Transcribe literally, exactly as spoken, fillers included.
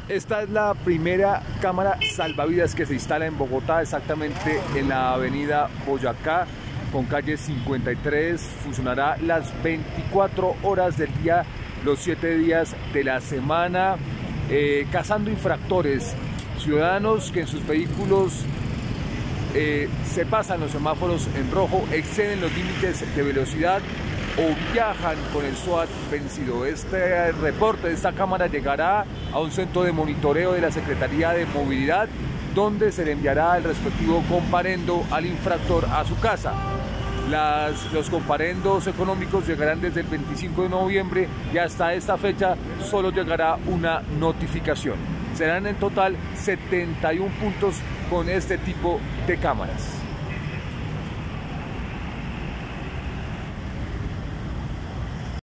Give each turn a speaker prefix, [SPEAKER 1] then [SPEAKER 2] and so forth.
[SPEAKER 1] Esta es la primera cámara salvavidas que se instala en Bogotá, exactamente en la avenida Boyacá, con calle cincuenta y tres. Funcionará las veinticuatro horas del día, los siete días de la semana, eh, cazando infractores, ciudadanos que en sus vehículos eh, se pasan los semáforos en rojo, exceden los límites de velocidad o viajan con el SWAT vencido. Este reporte de esta cámara llegará a un centro de monitoreo de la Secretaría de Movilidad, donde se le enviará el respectivo comparendo al infractor a su casa. Las, los comparendos económicos llegarán desde el veinticinco de noviembre y hasta esta fecha solo llegará una notificación. Serán en total setenta y un puntos con este tipo de cámaras.